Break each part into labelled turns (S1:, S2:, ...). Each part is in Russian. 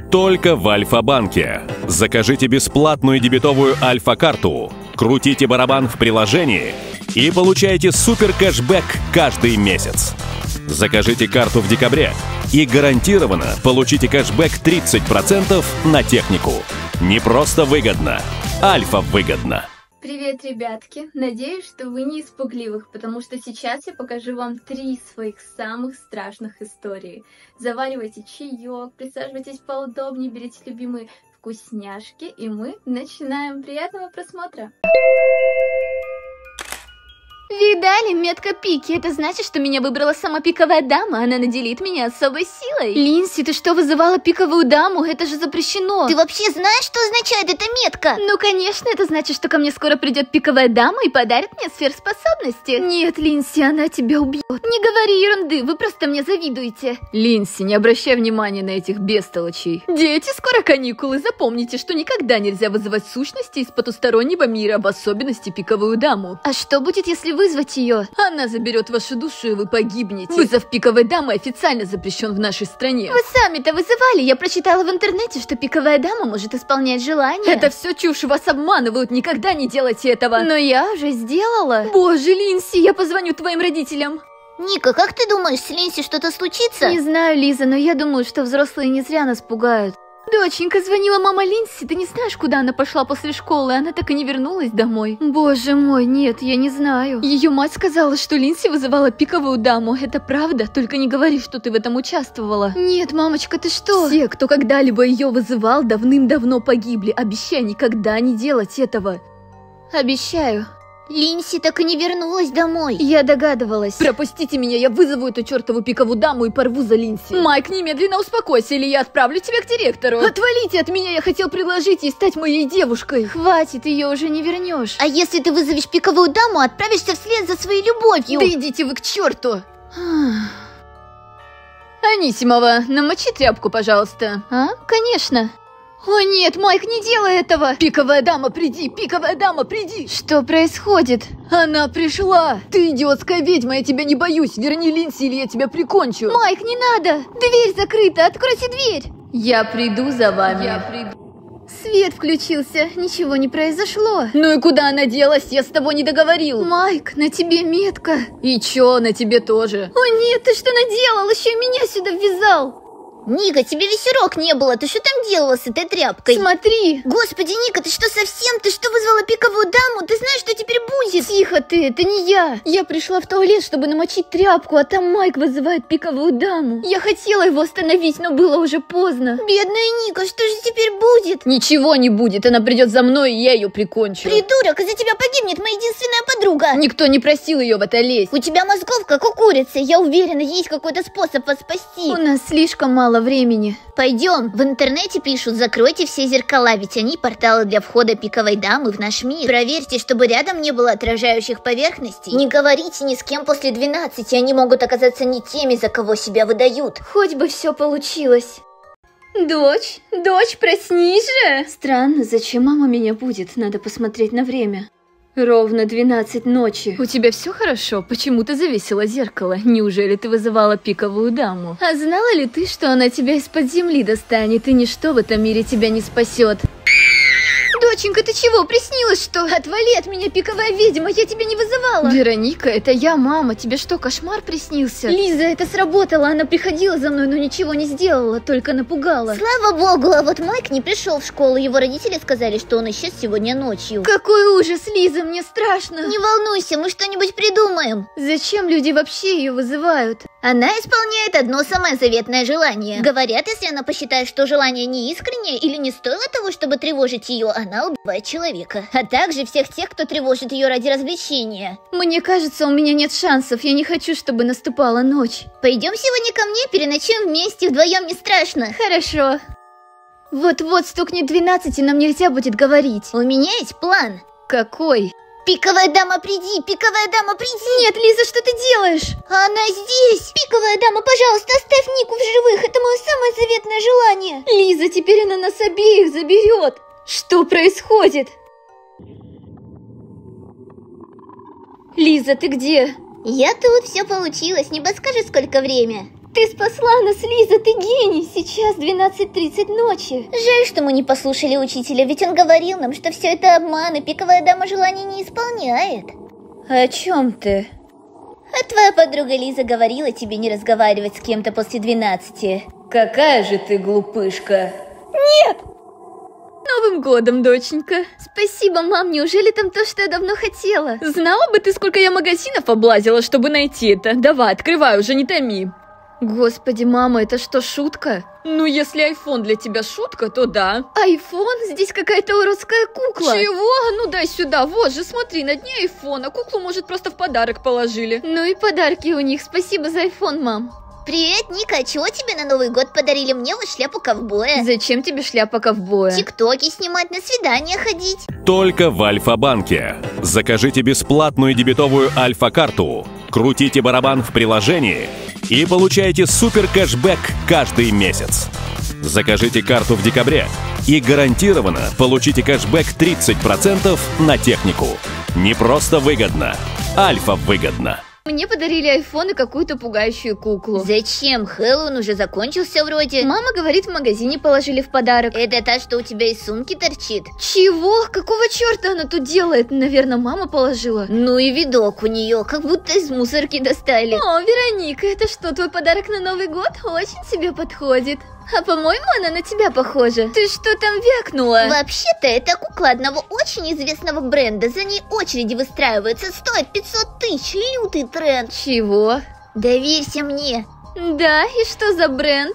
S1: Только в Альфа-банке. Закажите бесплатную дебетовую Альфа-карту, крутите барабан в приложении и получайте супер кэшбэк каждый месяц. Закажите карту в декабре и гарантированно получите кэшбэк 30% на технику. Не просто выгодно, Альфа выгодно.
S2: Привет, ребятки! Надеюсь, что вы не из пугливых, потому что сейчас я покажу вам 3 своих самых страшных истории. Заваривайте чаек, присаживайтесь поудобнее, берите любимые вкусняшки, и мы начинаем. Приятного просмотра! Видали, метка пики? Это значит, что меня выбрала сама пиковая дама. Она наделит меня особой силой. Линси, ты что, вызывала пиковую даму? Это же запрещено.
S3: Ты вообще знаешь, что означает эта метка?
S2: Ну, конечно, это значит, что ко мне скоро придет пиковая дама и подарит мне сверхспособности. Нет, Линси, она тебя убьет. Не говори ерунды, вы просто мне завидуете. Линси, не обращай внимания на этих бестолочей. Дети, скоро каникулы. Запомните, что никогда нельзя вызывать сущности из потустороннего мира, в особенности пиковую даму. А что будет, если вызвать ее? Она заберет вашу душу, и вы погибнете. Вызов пиковой дамы официально запрещен в нашей стране. Вы сами-то вызывали. Я прочитала в интернете, что пиковая дама может исполнять желания. Это все чушь, вас обманывают. Никогда не делайте этого. Но я уже сделала. Боже, Линси, я позвоню твоим родителям.
S3: Ника, как ты думаешь, с Линси что-то случится?
S2: Не знаю, Лиза, но я думаю, что взрослые не зря нас пугают. Доченька, звонила мама Линси, ты не знаешь, куда она пошла после школы, она так и не вернулась домой. Боже мой, нет, я не знаю. Ее мать сказала, что Линси вызывала пиковую даму, это правда? Только не говори, что ты в этом участвовала. Нет, мамочка, ты что? Все, кто когда-либо ее вызывал, давным-давно погибли. Обещай никогда не делать этого. Обещаю.
S3: Линси так и не вернулась домой.
S2: Я догадывалась. Пропустите меня, я вызову эту чертову пиковую даму и порву за Линси. Майк, немедленно успокойся, или я отправлю тебя к директору. Отвалите от меня, я хотел предложить ей стать моей девушкой. Хватит, ее уже не вернешь.
S3: А если ты вызовешь пиковую даму, отправишься вслед за своей любовью?
S2: Да идите вы к черту. Анисимова, намочи тряпку, пожалуйста. А? Конечно. О нет, Майк, не делай этого! Пиковая дама, приди! Пиковая дама, приди! Что происходит? Она пришла! Ты идиотская ведьма, я тебя не боюсь! Верни Линси, или я тебя прикончу! Майк, не надо! Дверь закрыта, откройте дверь! Я приду за вами. Свет включился, ничего не произошло. Ну и куда она делась? Я с тобой не договорил. Майк, на тебе метка. И чё, на тебе тоже? О нет, ты что наделал? Еще и меня сюда ввязал.
S3: Ника, тебе весь урок не было, ты что там делала с этой тряпкой?
S2: Смотри!
S3: Господи, Ника, ты что совсем? Ты что вызвала пиковую даму? Ты знаешь, что теперь будет?
S2: Тихо ты, это не я! Я пришла в туалет, чтобы намочить тряпку, а там Майк вызывает пиковую даму. Я хотела его остановить, но было уже поздно.
S3: Бедная Ника, что же теперь будет?
S2: Ничего не будет, она придет за мной, и я ее прикончу.
S3: Придурок, из-за тебя погибнет моя единственная подруга.
S2: Никто не просил ее в это лезть.
S3: У тебя мозгов как у курицы, я уверена, есть какой-то способ вас спасти.
S2: У нас слишком мало времени.
S3: Пойдем, в интернете пишут, закройте все зеркала, ведь они порталы для входа пиковой дамы в наш мир. Проверьте, чтобы рядом не было отражающих поверхностей. Не говорите ни с кем после 12, они могут оказаться не теми, за кого себя выдают.
S2: Хоть бы все получилось. Дочь, проснись же! Странно, зачем мама меня будет? Надо посмотреть на время. Ровно 12 ночи. У тебя все хорошо? Почему ты завесила зеркало? Неужели ты вызывала пиковую даму? А знала ли ты, что она тебя из-под земли достанет, и ничто в этом мире тебя не спасет? Доченька, ты чего, приснилось что? Отвали от меня, пиковая ведьма, я тебя не вызывала. Вероника, это я, мама, тебе что, кошмар приснился? Лиза, это сработало, она приходила за мной, но ничего не сделала, только напугала.
S3: Слава богу, а вот Майк не пришел в школу, его родители сказали, что он исчез сегодня ночью.
S2: Какой ужас, Лиза, мне страшно.
S3: Не волнуйся, мы что-нибудь придумаем.
S2: Зачем люди вообще ее вызывают?
S3: Она исполняет одно самое заветное желание. Говорят, если она посчитает, что желание не искреннее или не стоило того, чтобы тревожить ее, она убивает человека. А также всех тех, кто тревожит ее ради развлечения.
S2: Мне кажется, у меня нет шансов. Я не хочу, чтобы наступала ночь.
S3: Пойдем сегодня ко мне, переночуем вместе, вдвоем не страшно.
S2: Хорошо. Вот-вот стукнет 12, и нам нельзя будет говорить.
S3: У меня есть план.
S2: Какой?
S3: Пиковая дама, приди! Пиковая дама, приди!
S2: Нет, Лиза, что ты делаешь?
S3: Она здесь! Пиковая дама, пожалуйста, оставь Нику в живых! Это мое самое заветное желание!
S2: Лиза, теперь она нас обеих заберет! Что происходит? Лиза, ты где?
S3: Я тут, все получилось, не подскажешь, сколько время?
S2: Ты спасла нас, Лиза, ты гений! Сейчас 12:30 ночи.
S3: Жаль, что мы не послушали учителя, ведь он говорил нам, что все это обман, и пиковая дама желаний не исполняет.
S2: О чем ты?
S3: А твоя подруга Лиза говорила тебе не разговаривать с кем-то после 12.
S2: Какая же ты глупышка.
S3: Нет!
S2: Новым годом, доченька. Спасибо, мам, неужели там то, что я давно хотела? Знала бы ты, сколько я магазинов облазила, чтобы найти это. Давай, открывай уже, не томи. Господи, мама, это что, шутка? Ну, если айфон для тебя шутка, то да. Айфон? Здесь какая-то уродская кукла. Чего? Ну дай сюда, вот же, смотри, на дне айфон, а куклу, может, просто в подарок положили. Ну и подарки у них, спасибо за айфон, мам.
S3: Привет, Ника, а чего тебе на Новый год подарили? Мне вот шляпу ковбоя.
S2: Зачем тебе шляпа ковбоя?
S3: Тиктоки снимать, на свидания ходить.
S1: Только в Альфа-банке. Закажите бесплатную дебетовую Альфа-карту, крутите барабан в приложении и получайте супер кэшбэк каждый месяц. Закажите карту в декабре и гарантированно получите кэшбэк 30% на технику. Не просто выгодно, Альфа выгодно.
S2: Мне подарили айфон и какую-то пугающую куклу.
S3: Зачем? Хэллоуин уже закончился вроде.
S2: Мама говорит, в магазине положили в подарок.
S3: Это та, что у тебя из сумки торчит?
S2: Чего? Какого черта она тут делает? Наверное, мама положила.
S3: Ну и видок у нее, как будто из мусорки достали.
S2: О, Вероника, это что, твой подарок на Новый год? Очень тебе подходит. А по-моему, она на тебя похожа. Ты что там вякнула?
S3: Вообще-то, это кукла одного очень известного бренда. За ней очереди выстраиваются. Стоит 500 тысяч. Лютый тренд.
S2: Чего?
S3: Доверься мне.
S2: Да, и что за бренд?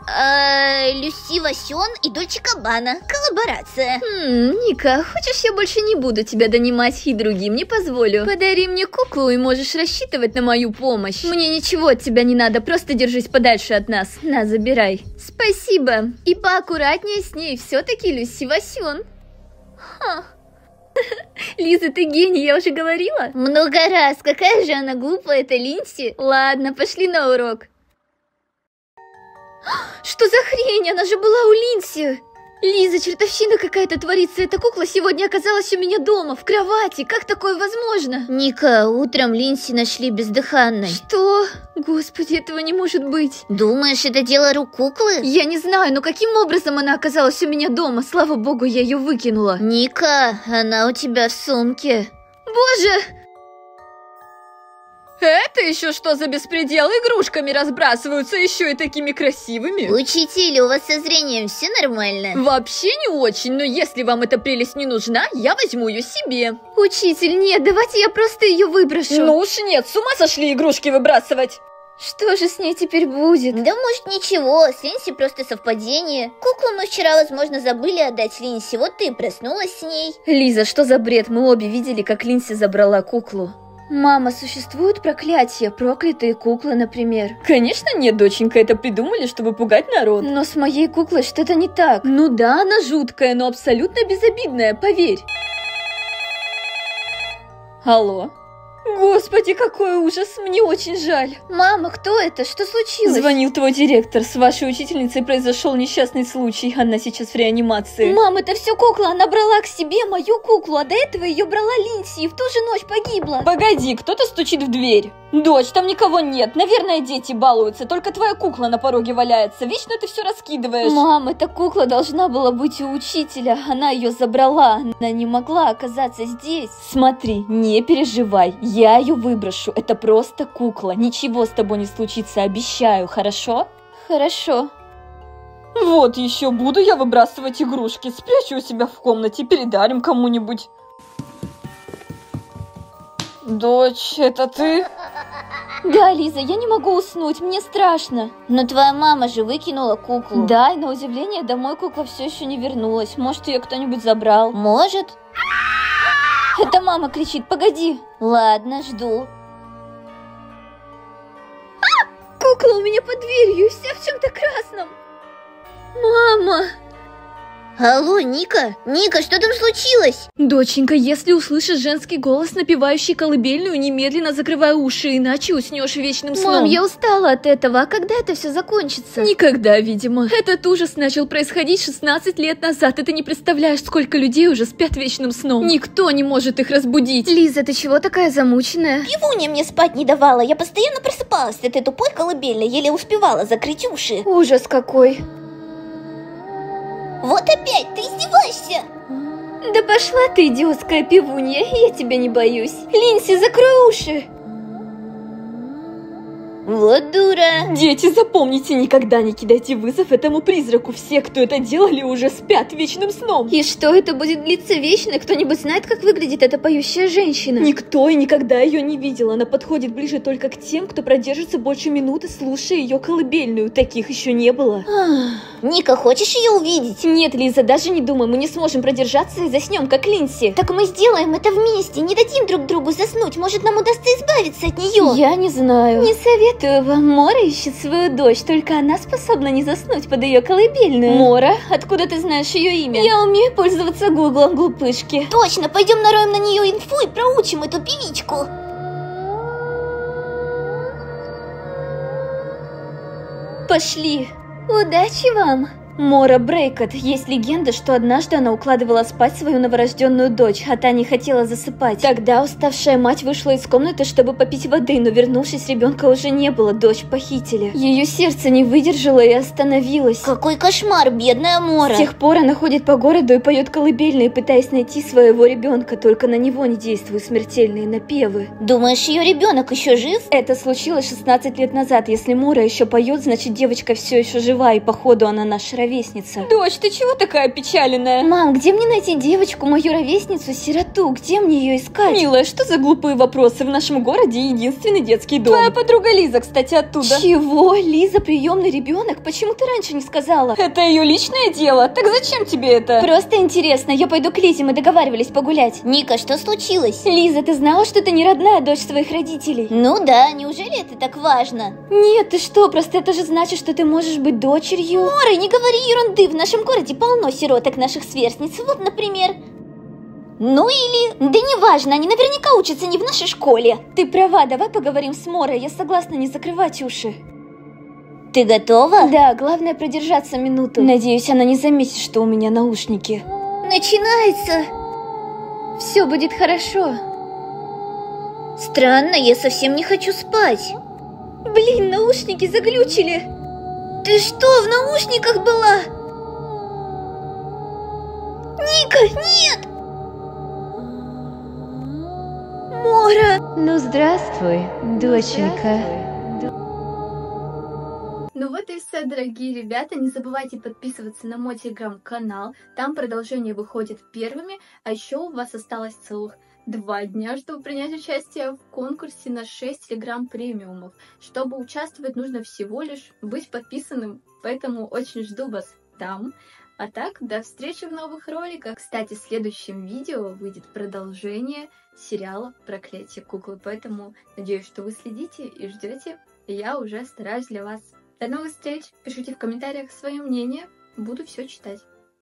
S3: Люси Васьон и Дольче Габбана. Коллаборация.
S2: Ника, хочешь, я больше не буду тебя донимать и другим не позволю? Подари мне куклу и можешь рассчитывать на мою помощь. Мне ничего от тебя не надо, просто держись подальше от нас. На, забирай. Спасибо. И поаккуратнее с ней, все-таки Люси Васьон. Ха. Лиза, ты гений, я уже говорила?
S3: Много раз, какая же она глупая, эта Линси.
S2: Ладно, пошли на урок. Что за хрень? Она же была у Линси. Лиза, чертовщина какая-то творится. Эта кукла сегодня оказалась у меня дома, в кровати. Как такое возможно?
S3: Ника, утром Линси нашли бездыханной.
S2: Что? Господи, этого не может быть.
S3: Думаешь, это дело рук куклы?
S2: Я не знаю, но каким образом она оказалась у меня дома? Слава богу, я ее выкинула.
S3: Ника, она у тебя в сумке.
S2: Боже! Это еще что за беспредел? Игрушками разбрасываются, еще и такими красивыми.
S3: Учитель, у вас со зрением все нормально?
S2: Вообще не очень, но если вам эта прелесть не нужна, я возьму ее себе. Учитель, нет, давайте я просто ее выброшу. Ну уж нет, с ума сошли игрушки выбрасывать. Что же с ней теперь будет?
S3: Да может ничего, с Линси просто совпадение. Куклу мы вчера, возможно, забыли отдать Линси, вот ты и проснулась с ней.
S2: Лиза, что за бред? Мы обе видели, как Линси забрала куклу. Мама, существуют проклятия, проклятые куклы, например? Конечно нет, доченька, это придумали, чтобы пугать народ. Но с моей куклой что-то не так. Ну да, она жуткая, но абсолютно безобидная, поверь. Алло? Господи, какой ужас, мне очень жаль. Мама, кто это? Что случилось? Звонил твой директор, с вашей учительницей произошел несчастный случай, она сейчас в реанимации. Мам, это все кукла, она брала к себе мою куклу, а до этого ее брала Линси и в ту же ночь погибла. Погоди, кто-то стучит в дверь. Дочь, там никого нет, наверное, дети балуются, только твоя кукла на пороге валяется, вечно ты все раскидываешь. Мам, эта кукла должна была быть у учителя, она ее забрала, она не могла оказаться здесь. Смотри, не переживай, я ее выброшу, это просто кукла, ничего с тобой не случится, обещаю, хорошо? Хорошо. Вот еще буду я выбрасывать игрушки, спрячу у себя в комнате, передарим кому-нибудь. Дочь, это ты? Да, Лиза, я не могу уснуть, мне страшно.
S3: Но твоя мама же выкинула куклу.
S2: Да, и на удивление домой кукла все еще не вернулась. Может, ее кто-нибудь забрал?
S3: Может.
S2: Это мама кричит, погоди.
S3: Ладно, жду. Кукла у меня под дверью, вся в чем-то красном.
S2: Мама!
S3: Алло, Ника? Ника, что там случилось?
S2: Доченька, если услышишь женский голос, напевающий колыбельную, немедленно закрывай уши, иначе уснешь вечным сном. Мам, я устала от этого, а когда это все закончится? Никогда, видимо. Этот ужас начал происходить 16 лет назад, и ты не представляешь, сколько людей уже спят вечным сном. Никто не может их разбудить. Лиза, ты чего такая замученная?
S3: Пивуня мне спать не давала, я постоянно просыпалась от этой тупой колыбельной, еле успевала закрыть уши.
S2: Ужас какой.
S3: Вот опять, ты издеваешься?
S2: Да пошла ты, идиотская пивунья, я тебя не боюсь. Линси, закрой уши.
S3: Вот дура.
S2: Дети, запомните, никогда не кидайте вызов этому призраку. Все, кто это делали, уже спят вечным сном. И что это будет длиться вечно? Кто-нибудь знает, как выглядит эта поющая женщина? Никто и никогда ее не видел. Она подходит ближе только к тем, кто продержится больше минуты, слушая ее колыбельную. Таких еще не было.
S3: Ника, хочешь ее увидеть?
S2: Нет, Лиза, даже не думай. Мы не сможем продержаться и заснем, как Линси.
S3: Так мы сделаем это вместе. Не дадим друг другу заснуть. Может, нам удастся избавиться от нее?
S2: Я не знаю. Не советую вам. Мора ищет свою дочь. Только она способна не заснуть под ее колыбельную. Мора? Откуда ты знаешь ее имя? Я умею пользоваться гуглом, глупышки.
S3: Точно, пойдем нароем на нее инфу и проучим эту певичку.
S2: Пошли. Удачи вам. Мора Брейкот. Есть легенда, что однажды она укладывала спать свою новорожденную дочь, а та не хотела засыпать. Тогда уставшая мать вышла из комнаты, чтобы попить воды, но вернувшись, ребенка уже не было, дочь похитили. Ее сердце не выдержало и остановилось.
S3: Какой кошмар, бедная Мора.
S2: С тех пор она ходит по городу и поет колыбельные, пытаясь найти своего ребенка, только на него не действуют смертельные напевы.
S3: Думаешь, ее ребенок еще жив?
S2: Это случилось 16 лет назад. Если Мора еще поет, значит девочка все еще жива, и походу она наша ровесница. Дочь, ты чего такая печаленная? Мам, где мне найти девочку, мою ровесницу, сироту? Где мне ее искать? Милая, что за глупые вопросы? В нашем городе единственный детский дом. Твоя подруга Лиза, кстати, оттуда. Чего? Лиза приемный ребенок? Почему ты раньше не сказала? Это ее личное дело. Так зачем тебе это? Просто интересно. Я пойду к Лизе, мы договаривались погулять.
S3: Ника, что случилось?
S2: Лиза, ты знала, что ты не родная дочь своих родителей?
S3: Ну да, неужели это так важно?
S2: Нет, ты что? Просто это же значит, что ты можешь быть дочерью.
S3: Мора, не говори ерунды, в нашем городе полно сироток наших сверстниц, вот, например. Ну или... Да неважно, они наверняка учатся не в нашей школе.
S2: Ты права, давай поговорим с Морой, я согласна не закрывать уши.
S3: Ты готова?
S2: Да, главное продержаться минуту. Надеюсь, она не заметит, что у меня наушники.
S3: Начинается.
S2: Все будет хорошо.
S3: Странно, я совсем не хочу спать.
S2: Блин, наушники заглючили.
S3: Ты что, в наушниках была? Ника, нет! Мора!
S2: Ну, здравствуй, доченька. Ну вот и все, дорогие ребята. Не забывайте подписываться на мой телеграм-канал. Там продолжение выходит первыми. А еще у вас осталось целых 2 дня, чтобы принять участие в конкурсе на 6 телеграм премиумов. Чтобы участвовать, нужно всего лишь быть подписанным, поэтому очень жду вас там. А так, до встречи в новых роликах. Кстати, в следующем видео выйдет продолжение сериала «Проклятие куклы», поэтому надеюсь, что вы следите и ждете. Я уже стараюсь для вас. До новых встреч, пишите в комментариях свое мнение, буду все читать.